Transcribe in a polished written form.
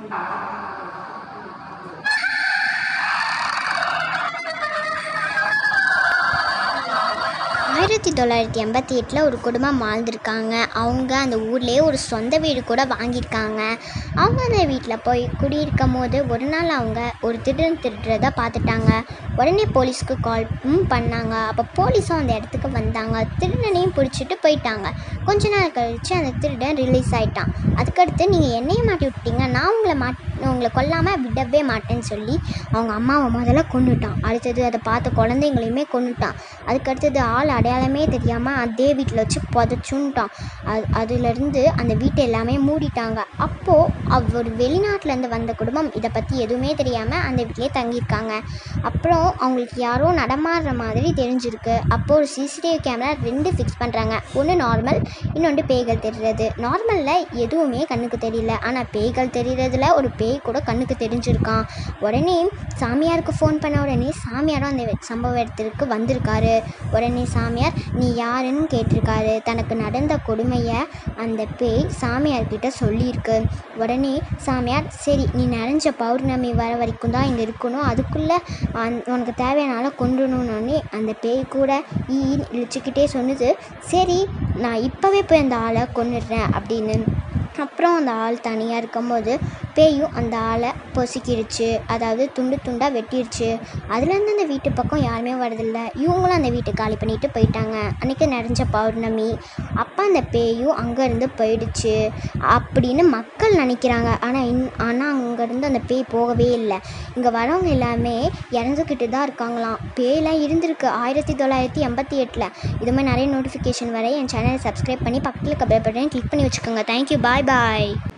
1988 ஒரு குடும்பம் வாழ்ந்திருக்காங்க. அவங்க அந்த ஊர்லேயே ஒரு சொந்த வீடு கூட வாங்கியிருக்காங்க. அவங்க அந்த வீட்டில் போய் குடியிருக்கும் போது ஒரு நாள் அவங்க ஒரு திருடுறத பார்த்துட்டாங்க. உடனே போலீஸ்க்கு கால் பண்ணாங்க. அப்போ போலீஸும் அந்த இடத்துக்கு வந்தாங்க. திருடனையும் பிடிச்சிட்டு போயிட்டாங்க. கொஞ்ச நாள் கழித்து அந்த திருடன் ரிலீஸ் ஆகிட்டான். அதுக்கடுத்து நீங்கள் என்னையும் மாட்டி விட்டீங்க, நான் உங்களை கொல்லாமல் விடவே மாட்டேன்னு சொல்லி அவங்க அம்மாவை முதல்ல கொன்னுட்டான். அடுத்தது அதை பார்த்த குழந்தைங்களையுமே கொன்னுட்டான். அதுக்கடுத்தது ஆள் அடையாளமே தெரியாமல் அதே வீட்டில் வச்சு புதைச்சுன்ட்டான். அதுலேருந்து அந்த வீட்டை எல்லாமே மூடிட்டாங்க. அப்போது அவர் வெளிநாட்டிலேருந்து வந்த குடும்பம் இதை பற்றி எதுவுமே தெரியாமல் அந்த வீட்டிலே தங்கியிருக்காங்க. அப்புறம் அவங்களுக்கு யாரோ நடமாடுற மாதிரி தெரிஞ்சிருக்கு. அப்போது ஒரு சிசிடிவி கேமரா 2 ஃபிக்ஸ் பண்ணுறாங்க. ஒன்று நார்மல், இன்னொன்று பேய்கள் தெரிகிறது. நார்மலில் எதுவுமே கண்ணுக்கு தெரியல, ஆனால் பேய்கள் தெரிகிறதுல ஒரு பேய் கூட கண்ணுக்கு தெரிஞ்சிருக்கான். உடனே சாமியாருக்கு ஃபோன் பண்ண உடனே சாமியாரும் அந்த சம்பவ இடத்திற்கு வந்திருக்காரு. உடனே சாமியார் நீ யாருன்னு கேட்டிருக்காரு. தனக்கு நடந்த கொடுமையை அந்த பேய் சாமியார்கிட்ட சொல்லியிருக்கு. உடனே சாமியார் சரி நீ நிறைஞ்ச பௌர்ணமி வர வரைக்கும் தான் இங்கே இருக்கணும், அதுக்குள்ளே உனக்கு தேவையானால கொண்டுணுன்னே அந்த பேய் கூட இழிச்சிக்கிட்டே சொன்னது சரி நான் இப்போவே போய் அந்த ஆளை கொன்னுடுறேன் அப்படின்னு. அப்புறம் அந்த ஆள் தனியாக இருக்கும்போது பேயும் அந்த ஆளை பொசுக்கிடுச்சு, அதாவது துண்டு துண்டாக வெட்டிடுச்சு. அதுலேருந்து அந்த வீட்டு பக்கம் யாருமே வரதில்லை. இவங்களும் அந்த வீட்டை காலி பண்ணிட்டு போயிட்டாங்க. அன்றைக்கி நிறைஞ்ச பௌர்ணமி. அப்போ அந்த பேயும் அங்கேருந்து போயிடுச்சு அப்படின்னு மக்கள் நினைக்கிறாங்க. ஆனால் அங்கேருந்து அந்த பேய் போகவே இல்லை. இங்கே வரவங்க எல்லாமே இறந்துக்கிட்டு தான் இருக்காங்களாம். பேயெலாம் இருந்திருக்கு 1988. இது மாதிரி நிறைய நோட்டிஃபிகேஷன் வர என் சேனலை சப்ஸ்கிரைப் பண்ணி பக்கத்தில் இருக்க பெல் பட்டனை கிளிக் பண்ணி வச்சுக்கோங்க. தேங்க்யூ, பாய் பாய்.